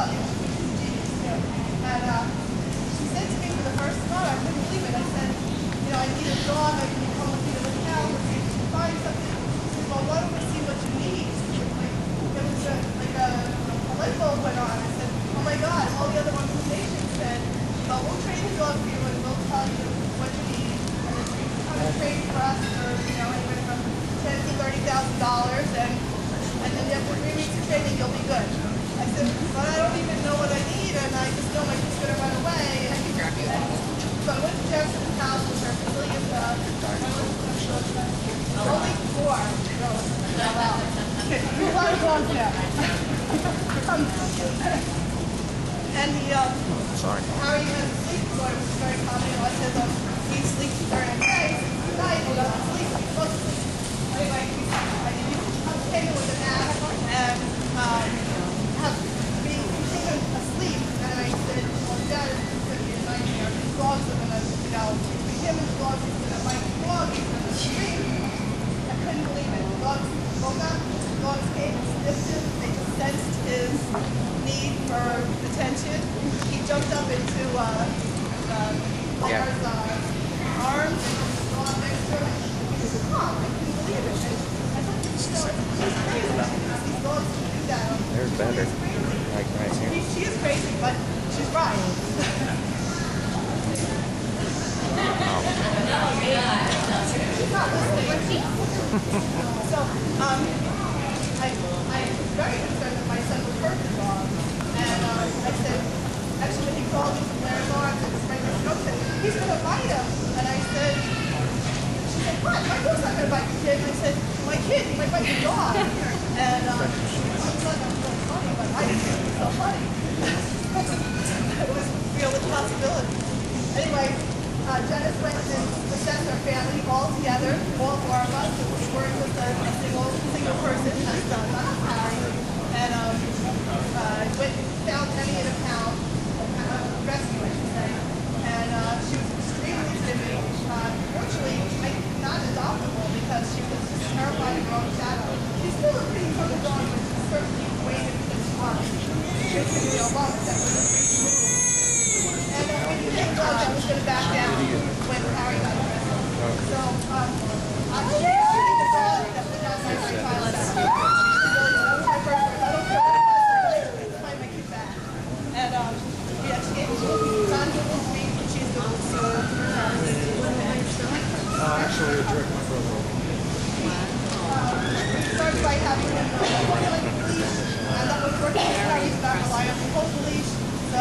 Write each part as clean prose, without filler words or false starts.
look, she's genius too. And she said to me for the first time, I couldn't believe it. I said, you know, I need a dog. I can come with me to the town. Let's see if you can find something. She said, well, why don't we see what you need? Like, it was like a light bulb went on. I said, oh my God, all the other organizations said, oh, we'll train the dog for you and we'll tell you what you need. And then you can come and train for us for, you know, anywhere from $10,000 to $30,000. And then after 3 weeks of training, you'll be good. I said, but I don't even know what I need, and I just know my kid's going to run away. So I went to Jefferson's house with her Brazilian only 4. No, wow. A lot of dogs now. And Sorry. Harry had a sleep disorder, which is very common. You know, I said, he sleeps during the day, tonight he doesn't sleep, he's supposed to sleep. Anyway, I came in with a nap and being asleep, and I said, well, Dad, it's going to be a nightmare. These dogs are going to, you know, him and the dogs are going to bite the dog, he's going to scream. I couldn't believe it. The dogs woke up, the dogs came and sniffed him, they just sensed his need for attention. He jumped up into Claire's arms and the dog next to him. He said, Mom, I couldn't believe it. I thought, she's crazy. These dogs can do that. There's better. Like right here. She is crazy, but she's right. She's not listening. So, I was very concerned that my son would hurt the dog. And I said, actually when he called me from Claire's arms and said, he's going to bite him. And I said, she said, what? My dog's not going to bite the kid. And I said, my kid, he might bite the dog. And I thought that was so funny, but I didn't think it was so funny. It was a real possibility. Anyway, Dennis went and assessed our family all together, all 4 of us. We weren't just a single person, just not Harry. And went and found Emmy in a pound, rescue, I should say. And she was extremely timid. Fortunately, not adoptable because she was just terrified of her own shadow. She's still a pretty tough dog, but she's certainly waited for this one. She was going to be alone, that was a big move. And we didn't know that was going to back down when Harry got arrested. So I'm shooting the dog that would not fight my child back. So that was my first word. I don't care what it was, find my kid back. And we actually found Google Street, and she's going to sue actually, a direct my brother. started by having him like a leash, and that was working with Harry's not rely on the whole leash. So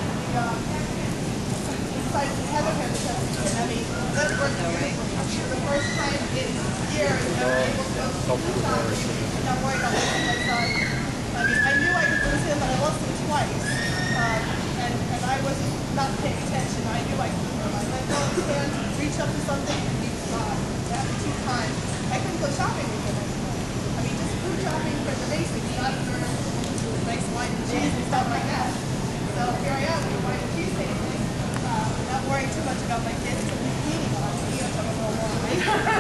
we decided to tether him because, I mean, that worked for the first time in years. I was able to go to the shops and not worry about losing my son. I mean, I knew I could lose him, but I lost him twice. And I was not paying attention. I knew I could lose him. I let go of his hands, reach up to something, and he was gone. After 2 times. I couldn't go shopping with him anymore. I mean, just food shopping for the basics, not for nice wine and cheese and stuff like that. So here I am with the wine and cheese tasting, not worrying too much about my kids and his cleaning on me. I don't know why.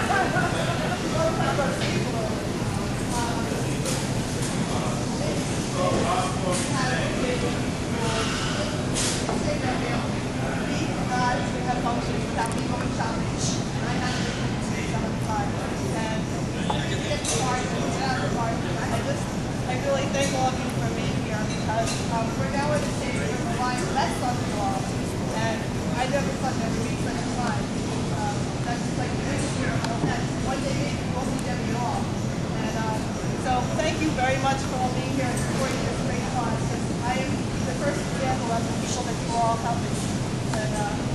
We had functions without me going shopping. I had to see some of the time. And get the party, get out of the party. I really thank all of you for being here because we're now at a stage where we're relying less on the dog. And I never thought there would be such a time. That's just like this year. One day maybe we won't need them at all. And so thank you very much for all being here and supporting this great cause. I am the first example of the people that you all helping. And